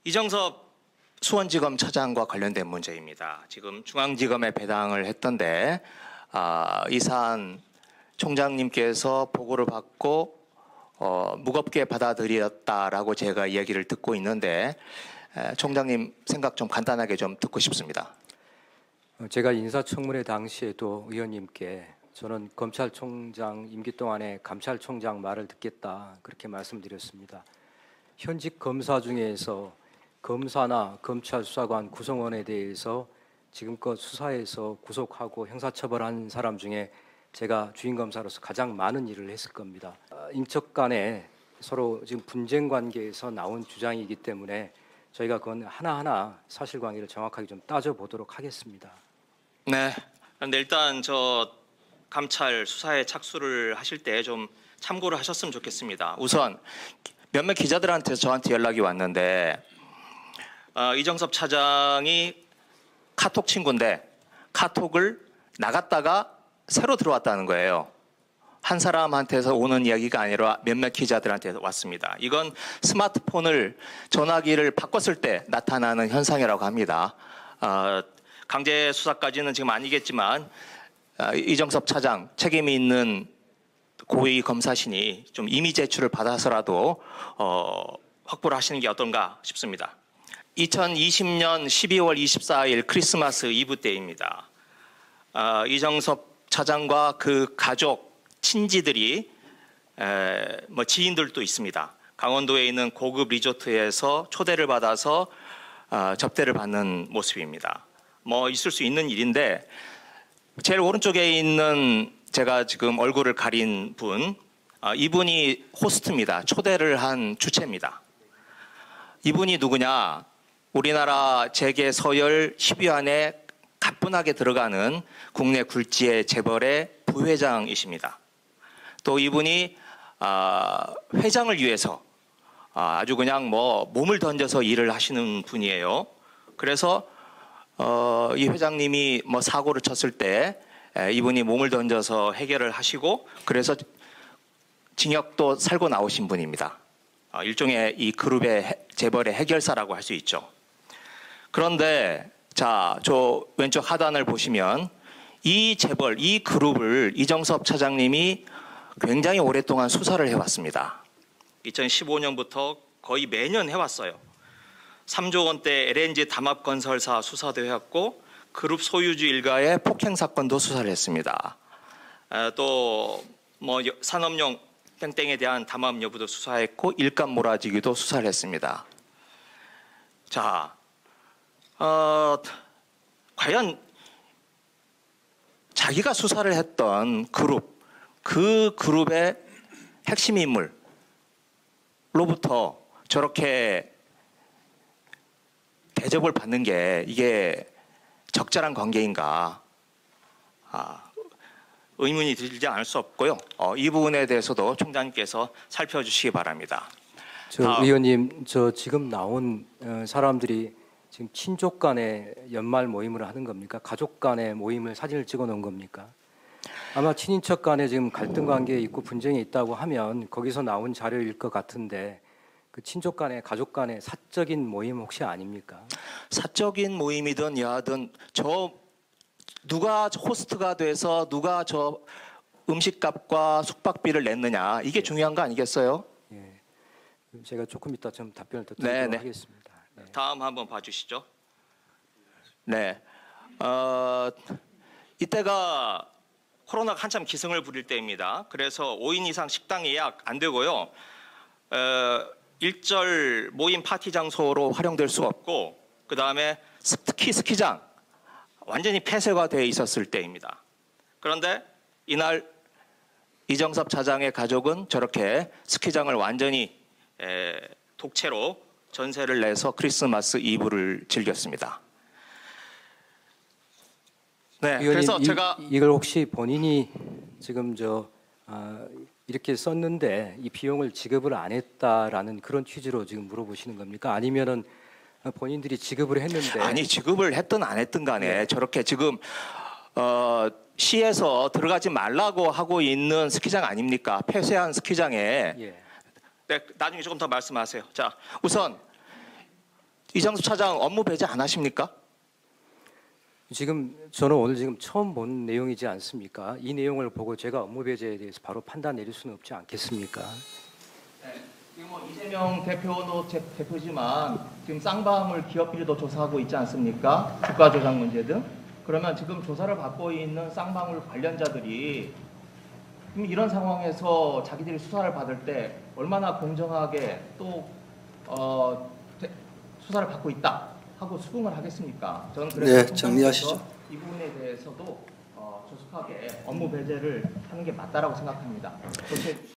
이정섭 수원지검 차장과 관련된 문제입니다. 지금 중앙지검에 배당을 했던데 이 사안 총장님께서 보고를 받고 무겁게 받아들였다라고 제가 이야기를 듣고 있는데 총장님 생각 좀 간단하게 좀 듣고 싶습니다. 제가 인사청문회 당시에도 의원님께 저는 검찰총장 임기 동안에 감찰총장 말을 듣겠다 그렇게 말씀드렸습니다. 현직 검사 중에서 검사나 검찰 수사관 구성원에 대해서 지금껏 수사해서 구속하고 형사처벌한 사람 중에 제가 주임검사로서 가장 많은 일을 했을 겁니다. 인적 간에 서로 지금 분쟁 관계에서 나온 주장이기 때문에 저희가 그건 하나하나 사실관계를 정확하게 좀 따져보도록 하겠습니다. 네. 그런데 일단 저 감찰 수사에 착수를 하실 때 좀 참고를 하셨으면 좋겠습니다. 우선 몇몇 기자들한테 저한테 연락이 왔는데 이정섭 차장이 카톡 친구인데 카톡을 나갔다가 새로 들어왔다는 거예요. 한 사람한테서 오는 이야기가 아니라 몇몇 기자들한테 왔습니다. 이건 스마트폰을 전화기를 바꿨을 때 나타나는 현상이라고 합니다. 강제 수사까지는 지금 아니겠지만 이정섭 차장 책임이 있는 고위 검사신이 좀 임의 제출을 받아서라도 확보를 하시는 게 어떤가 싶습니다. 2020년 12월 24일 크리스마스 이브 때입니다. 이정섭 차장과 그 가족, 친지들이 지인들도 있습니다. 강원도에 있는 고급 리조트에서 초대를 받아서 접대를 받는 모습입니다. 있을 수 있는 일인데 제일 오른쪽에 있는 제가 지금 얼굴을 가린 분, 이분이 호스트입니다. 초대를 한 주체입니다. 이분이 누구냐? 우리나라 재계 서열 10위 안에 가뿐하게 들어가는 국내 굴지의 재벌의 부회장이십니다. 또 이분이 회장을 위해서 아주 그냥 몸을 던져서 일을 하시는 분이에요. 그래서 이 회장님이 사고를 쳤을 때 이분이 몸을 던져서 해결을 하시고 그래서 징역도 살고 나오신 분입니다. 일종의 이 그룹의 재벌의 해결사라고 할 수 있죠. 그런데 자, 저 왼쪽 하단을 보시면 이 재벌, 이 그룹을 이정섭 차장님이 굉장히 오랫동안 수사를 해왔습니다. 2015년부터 거의 매년 해왔어요. 3조 원대 LNG 담합건설사 수사도 해왔고 그룹 소유주 일가의 폭행 사건도 수사를 했습니다. 또 산업용 땡땡에 대한 담합 여부도 수사했고 일감 몰아주기도 수사를 했습니다. 자, 과연 자기가 수사를 했던 그룹, 그 그룹의 핵심 인물로부터 저렇게 대접을 받는 게 이게 적절한 관계인가 의문이 들지 않을 수 없고요. 이 부분에 대해서도 총장님께서 살펴주시기 바랍니다. 의원님, 지금 나온 사람들이 지금 친족 간의 연말 모임을 하는 겁니까? 가족 간의 모임을 사진을 찍어 놓은 겁니까? 아마 친인척 간에 지금 갈등 관계에 있고 분쟁이 있다고 하면 거기서 나온 자료일 것 같은데 그 친족 간의 가족 간의 사적인 모임 혹시 아닙니까? 사적인 모임이든 야든 누가 호스트가 돼서 누가 저 음식값과 숙박비를 냈느냐 이게 중요한 거 아니겠어요? 예. 제가 조금 이따 좀 답변을 더 드리도록 하겠습니다. 네. 다음 한번 봐주시죠. 네, 이때가 코로나가 한참 기승을 부릴 때입니다. 그래서 5인 이상 식당 예약 안 되고요. 일절 모임 파티 장소로 활용될 수 없고 그 다음에 특히 스키장 완전히 폐쇄가 돼 있었을 때입니다. 그런데 이날 이정섭 차장의 가족은 저렇게 스키장을 완전히 독채로 전세를 내서 크리스마스 이브를 즐겼습니다. 네, 그래서 제가 이걸 혹시 본인이 지금 이렇게 썼는데 이 비용을 지급을 안 했다라는 그런 취지로 지금 물어보시는 겁니까? 아니면은 본인들이 지급을 했는데 아니 지급을 했든 안 했든 간에 저렇게 지금 시에서 들어가지 말라고 하고 있는 스키장 아닙니까? 폐쇄한 스키장에 네, 나중에 조금 더 말씀하세요. 자, 우선 이장수 차장 업무 배제 안 하십니까? 지금 저는 오늘 지금 처음 본 내용이지 않습니까? 이 내용을 보고 제가 업무 배제에 대해서 바로 판단 내릴 수는 없지 않겠습니까? 네, 지금 뭐 이재명 대표도 대표지만 지금 쌍방울 기업 비리도 조사하고 있지 않습니까? 주가 조작 문제 등. 그러면 지금 조사를 받고 있는 쌍방울 관련자들이 그럼 이런 상황에서 자기들이 수사를 받을 때 얼마나 공정하게 또 수사를 받고 있다 하고 수긍을 하겠습니까? 저는 그래서 네, 정리하시죠. 이 부분에 대해서도 조속하게 업무 배제를 하는 게 맞다라고 생각합니다. 도대체